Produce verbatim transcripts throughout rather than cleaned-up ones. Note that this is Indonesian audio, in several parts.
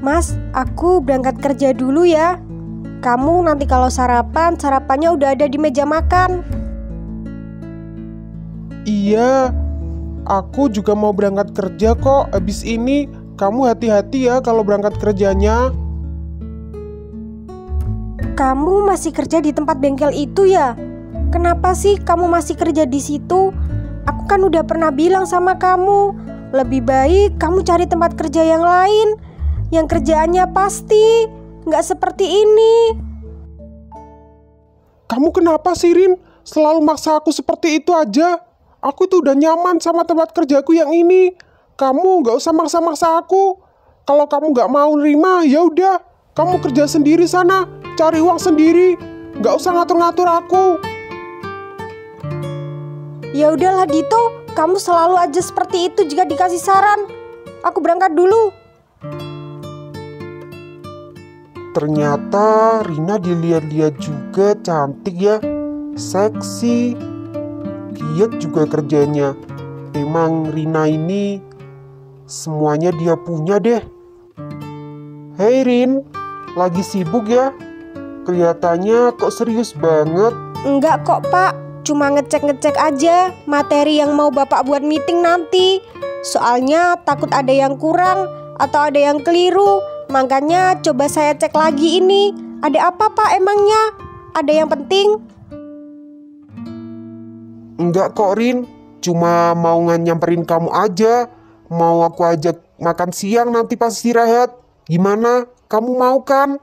Mas, aku berangkat kerja dulu ya. Kamu nanti kalau sarapan, sarapannya udah ada di meja makan. Iya, aku juga mau berangkat kerja kok. Abis ini kamu hati-hati ya kalau berangkat kerjanya. Kamu masih kerja di tempat bengkel itu ya? Kenapa sih kamu masih kerja di situ? Aku kan udah pernah bilang sama kamu, lebih baik kamu cari tempat kerja yang lain, yang kerjaannya pasti nggak seperti ini. Kamu kenapa sih, Rin? Selalu maksa aku seperti itu aja. Aku tuh udah nyaman sama tempat kerjaku yang ini. Kamu nggak usah maksa-maksa aku. Kalau kamu nggak mau nerima, ya udah, kamu kerja sendiri sana, cari uang sendiri. Nggak usah ngatur-ngatur aku. Ya udahlah Dito, kamu selalu aja seperti itu jika dikasih saran. Aku berangkat dulu. Ternyata Rina dilihat-lihat juga cantik ya, seksi, giat juga kerjanya. Emang Rina ini semuanya dia punya deh. Hei Rin, lagi sibuk ya? Kelihatannya kok serius banget. Enggak kok Pak, cuma ngecek-ngecek aja materi yang mau Bapak buat meeting nanti. Soalnya takut ada yang kurang atau ada yang keliru. Makanya coba saya cek lagi ini. Ada apa Pak emangnya? Ada yang penting? Enggak kok Rin, cuma mau nyamperin kamu aja. Mau aku ajak makan siang nanti pas istirahat. Gimana? Kamu mau kan?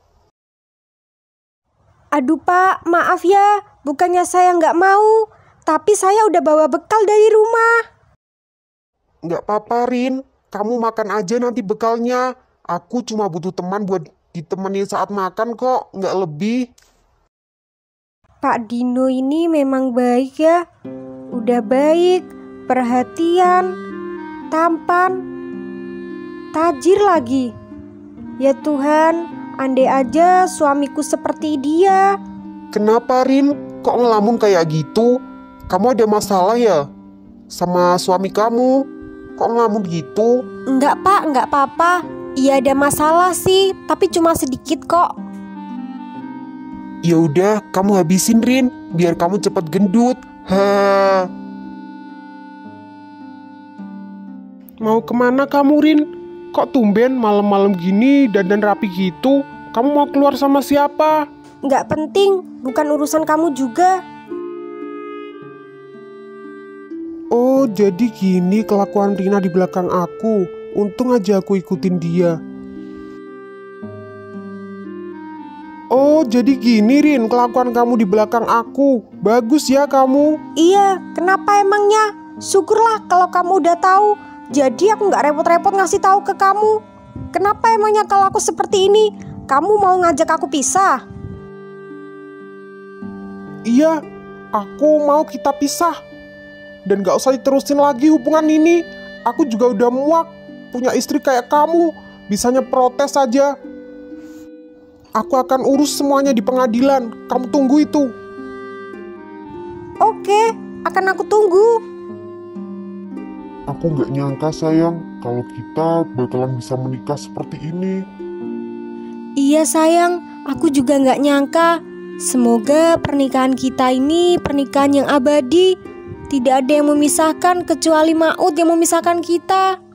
Aduh Pak, maaf ya. Bukannya saya nggak mau, tapi saya udah bawa bekal dari rumah. Nggak apa-apa Rin, kamu makan aja nanti bekalnya. Aku cuma butuh teman buat ditemenin saat makan kok, nggak lebih. Pak Dino ini memang baik ya. Udah baik, perhatian, tampan, tajir lagi. Ya Tuhan, andai aja suamiku seperti dia. Kenapa Rin? Kok ngelamun kayak gitu? Kamu ada masalah ya? Sama suami kamu? Kok ngelamun gitu? Enggak Pak, enggak apa-apa. Iya ada masalah sih, tapi cuma sedikit kok. Ya udah, kamu habisin Rin, biar kamu cepat gendut. Ha. Mau kemana kamu Rin? Kok tumben malam-malam gini dandan rapi gitu? Kamu mau keluar sama siapa? Enggak penting, bukan urusan kamu juga. Oh, jadi gini kelakuan Rina di belakang aku. Untung aja aku ikutin dia. Oh, jadi gini Rin kelakuan kamu di belakang aku. Bagus ya kamu. Iya, kenapa emangnya? Syukurlah kalau kamu udah tahu. Jadi aku nggak repot-repot ngasih tahu ke kamu. Kenapa emangnya kalau aku seperti ini? Kamu mau ngajak aku pisah? Iya, aku mau kita pisah. Dan gak usah diterusin lagi hubungan ini. Aku juga udah muak punya istri kayak kamu. Bisanya protes saja. Aku akan urus semuanya di pengadilan. Kamu tunggu itu. Oke, akan aku tunggu. Aku nggak nyangka sayang, kalau kita bakalan bisa menikah seperti ini. Iya sayang, aku juga nggak nyangka. Semoga pernikahan kita ini pernikahan yang abadi. Tidak ada yang memisahkan kecuali maut yang memisahkan kita.